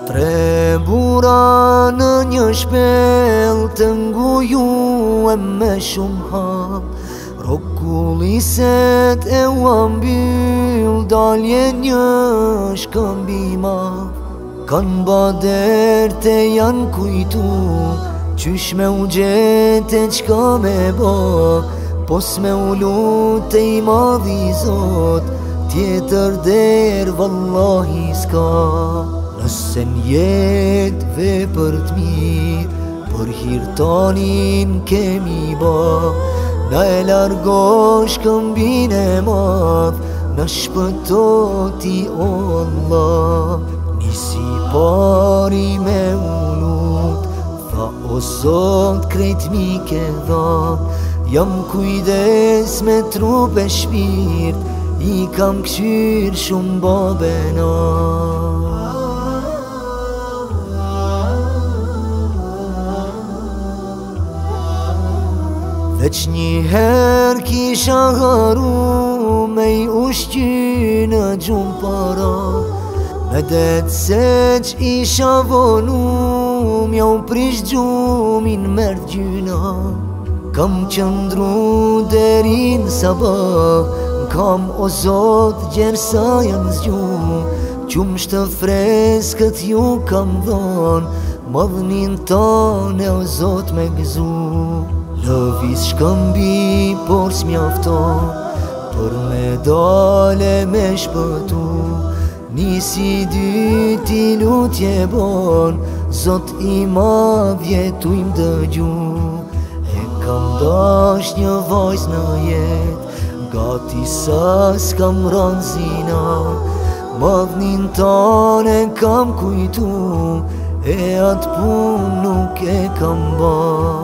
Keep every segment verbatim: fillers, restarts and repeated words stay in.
Trebura në një shpel të ngujuem me shumë hap, rokulliset e u ambyll dalje një shkëmbima. Kanë baderte janë kujtu, qysh me u gjete qka me ba, pos me u lute i madhi Zot, tjetër der vallahi s'ka. Nëse njet vepër t'mirë, për hirtanin kemi ba, na e largo shkëmbin e madh, na shpëto ti o Allah. Nisi pari me ulut, tha o Zot krejt mi ke dha, jam kujdes me trup e shpirt, i kam këshyr shumë babena. Veç njëher kisha haru me i ushqy në gjumë para, me det se që isha vonu, mja u prish gjumin mërë gjyna. Kam qëndru deri në sabah, kam o Zot gjersa janë zgju, qumë shtë freskët ju kam dhon, madhnin tane o Zot me gëzu. Lëviz shkëmbi por s'mjafton, për me dale me shpëtu, nisi dyti lutje bon, Zot i madh jetu im dëgju. E kam dash një vajz në jet, gati sa s'kam ran zina, madhnin tane kam kujtu, e atë pun nuk e kam ba.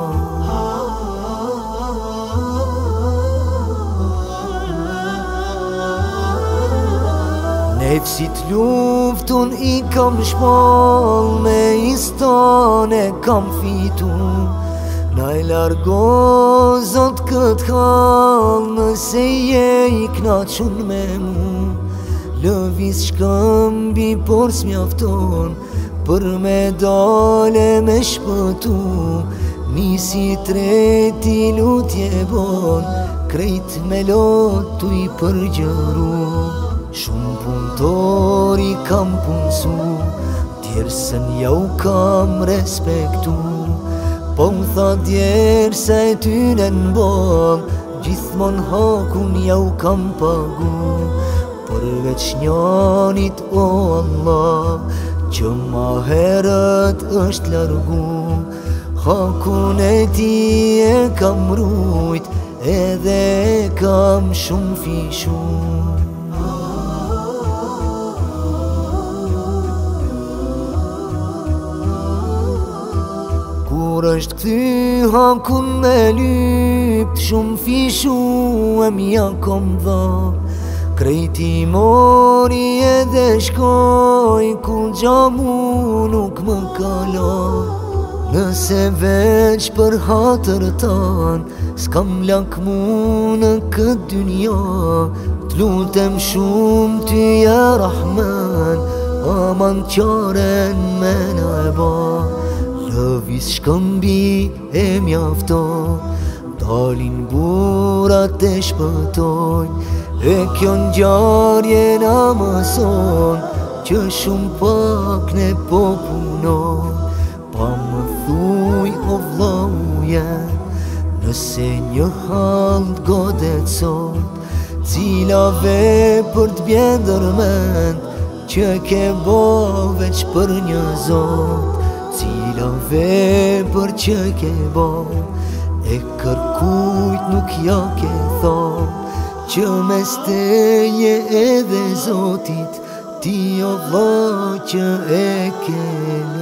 Nefsit luftun i kam shpall, me istane kam fitu, na e largo Zot këtë hall, nëse je i knaqun me mu. Lëviz shkëmbi por s'mjafton, për me dale me shpëtu, nisi treti lutje bon, krejt me lotu i përgjëru. Shumë punëtori kam punësu, tjerësën ja u kam respektu, po më tha djerë se e tyne n'bom, gjithmon hakun ja u kam pagu. Përveç njanit o Allah, që ma herët është largu, hakun e ti e kam rujt, edhe e kam shumë fishu. Kur është këty hakun me lypt, shumë fishu e mja kom dha, krejti mori edhe shkoj, ku gjamu nuk më kala. Nëse veç për hatër tan, s'kam lakmu në këtë dynja, t'lutem shumë ty ja Rahman, aman qaren me na e ba. Lëviz shkëmbi e mjafton, dalin burat e shpëtojnë, e kjo ngjarje na mëson, që shumë pak ne po punon. Pa më thuj o vllau jem, nëse një hall godet sot, cila vepër t'bjen dërmend, që ke bo veç për një Zot. Cila vepër që ke bo, e kërkujt nuk ja ke thon, që mes teje edhe Zotit, ti o vlla që e ke